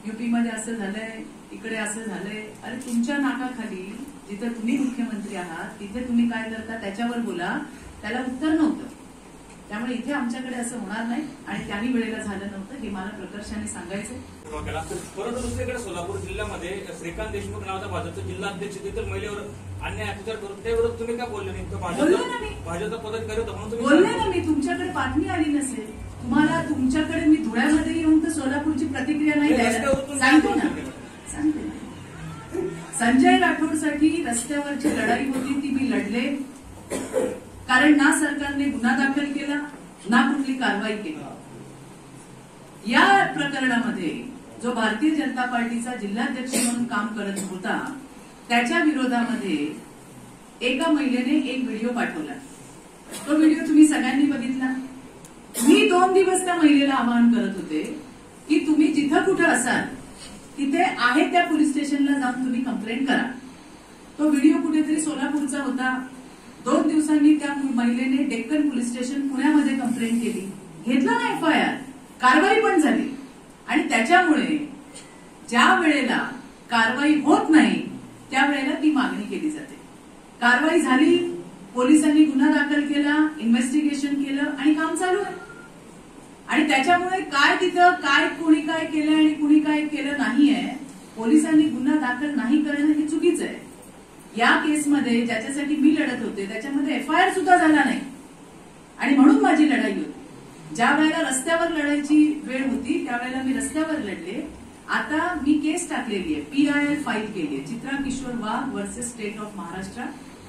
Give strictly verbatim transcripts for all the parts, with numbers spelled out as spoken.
UP मध्ये असं झालंय, इकडे असं झालंय. अरे तुमच्या नाकाखाली जिथे तुम्ही मुख्यमंत्री आहात तिथे तुम्ही काय करता त्याच्यावर बोला. त्याला उत्तर नव्हतं. त्यामुळे इथे आमच्याकडे असं होणार नाही आणि त्याही वेळेला झालं नव्हतं हे मला प्रकर्षाने सांगायचंय. परंतु दुसरीकडे सोलापूर जिल्ह्यामध्ये श्रीकांत देशमुख नावाचा भाजपचा जिल्हा अध्यक्ष तिथे महिलेवर अन्याय अत्याचार करून त्याविरोधात तुम्ही काय बोलले नाही? बोलले ना मी, भाजपचा पदाधिकारी होता म्हणून बोलले ना मी. तुमच्याकडे बातमी आली नसेल. तुम्हाला तुमच्याकडे मी धुळ्यामध्ये येऊन तर सोलापूरची प्रतिक्रिया नाही द्यायला सांगतो ना, सांगते ना. संजय राठोडसाठी रस्त्यावरची लढाई होती ती मी लढले, कारण ना सरकारने गुन्हा दाखल केला ना कुठली कारवाई केली. या प्रकरणामध्ये जो भारतीय जनता पार्टीचा जिल्हाध्यक्ष म्हणून काम करत होता त्याच्या विरोधामध्ये एका महिलेने एक व्हिडिओ पाठवला. तो व्हिडिओ तुम्ही सगळ्यांनी बघितला. मी दोन दिवस त्या महिलेला आवाहन करत होते की तुम्ही जिथं कुठं असाल तिथे आहे त्या पोलीस स्टेशनला जाऊन तुम्ही कंप्लेंट करा. तो व्हिडिओ कुठेतरी सोलापूरचा होता. दोन दिवसांनी त्या महिलेने डेक्कन पोलीस स्टेशन पुण्यामध्ये कंप्लेंट केली. घेतला ना एफ आय आर, कारवाई पण झाली. आणि त्याच्यामुळे ज्या वेळेला कारवाई होत नाही त्यावेळेला ती मागणी केली जाते. कारवाई झाली, पोलिसांनी गुन्हा दाखल केला, इन्व्हेस्टिगेशन केलं आणि काम चालू आहे. आणि त्याच्यामुळे काय तिथं काय कोणी काय केलं आणि कुणी काय केलं नाहीये, पोलिसांनी गुन्हा दाखल नाही करणं हे चुकीचं आहे. या केसमध्ये ज्याच्यासाठी मी लढत होते त्याच्यामध्ये एफ आय आर सुद्धा झाला नाही आणि म्हणून माझी लढाई होती. ज्या वेळेला रस्त्यावर लढायची वेळ होती त्यावेळेला मी रस्त्यावर लढले. आता मी केस टाकलेली आहे, पी आय एल फाईल केली आहे, Chitra Kishor Wagh versus state of Maharashtra.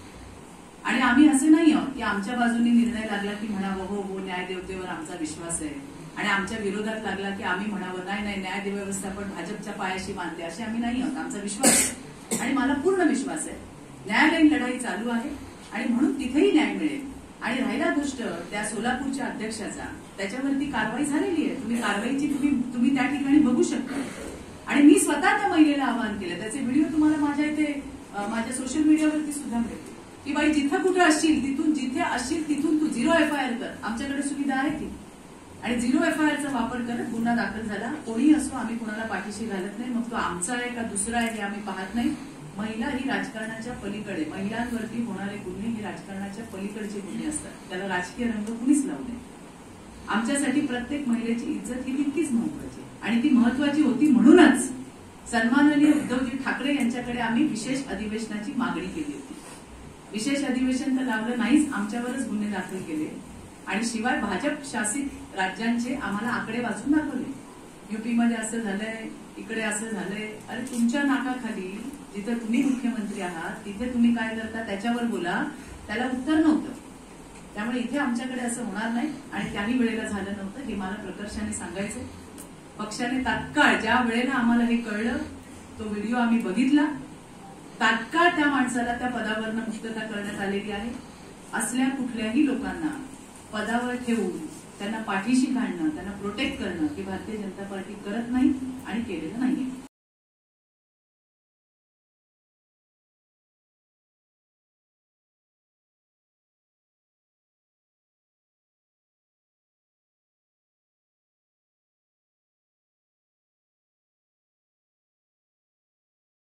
आणि आम्ही असे नाही आहोत की आमच्या बाजूने निर्णय लागला की म्हणावं हो हो न्यायदेवतेवर आमचा विश्वास आहे आणि आमच्या विरोधात लागला की आम्ही म्हणावं नाही नाही न्यायव्यवस्था पण भाजपच्या पायाशी बांधते, असे आम्ही नाही आहोत. आमचा विश्वास आहे आणि मला पूर्ण विश्वास आहे. न्यायालयीन लढाई चालू आहे आणि म्हणून तिथेही न्याय मिळेल. आणि राहिला गोष्ट त्या सोलापूरच्या अध्यक्षाचा, त्याच्यावरती कारवाई झालेली आहे. तुम्ही कारवाईची तुम्ही तुम्ही त्या ठिकाणी बघू शकता. आणि मी स्वतः त्या महिलेला आवाहन केलं. त्याचे व्हिडिओ तुम्हाला माझ्या इथे माझ्या सोशल मीडियावरती सुद्धा मिळतील की बाई जिथं कुठं असशील तिथून जिथे असशील तिथून तू झिरो एफ आय आर कर. आमच्याकडे सुविधा आहे ती. आणि झिरो एफ आय आरचा वापर करत गुन्हा दाखल झाला. कोणी असो आम्ही कोणाला पाठीशी घालत नाही. मग तो आमचा आहे का दुसरा आहे हे आम्ही पाहत नाही. महिला ही राजकारणाच्या पलीकडे, महिलांवरती होणारे गुन्हे हे राजकारणाच्या पलीकडचे गुन्हे असतात. त्याला राजकीय रंग कुणीच लावू नये. आमच्यासाठी प्रत्येक महिलेची इज्जत ही तितकीच महत्वाची आणि ती महत्वाची होती म्हणूनच सन्माननीय उद्धवजी ठाकरे यांच्याकडे आम्ही विशेष अधिवेशनाची मागणी केली होती. विशेष अधिवेशन तर लावलं नाहीच, आमच्यावरच गुन्हे दाखल केले आणि शिवाय भाजप शासित राज्यांचे आम्हाला आकडे वाचून दाखवले. युपी मध्ये असं झालंय, इकडे असं झालंय. अरे तुमच्या नाकाखाली जिथे तुम्ही मुख्यमंत्री आहात तिथे तुम्ही काय करता त्याच्यावर बोला. त्याला उत्तर नव्हतं. त्यामुळे इथे आमच्याकडे असं होणार नाही आणि त्याही वेळेला झालं नव्हतं हे मला प्रकर्षाने सांगायचंय. पक्षाने तात्काळ ज्या वेळेला आम्हाला हे कळलं तो व्हिडिओ आम्ही बघितला. तात्काळ त्या माणसाला त्या पदावरनं मुक्तता करण्यात आलेली आहे. असल्या कुठल्याही लोकांना पदावर ठेवून त्यांना पाठीशी घालणं, त्यांना प्रोटेक्ट करणं हे भारतीय जनता पार्टी करत नाही आणि केलेलं नाहीये.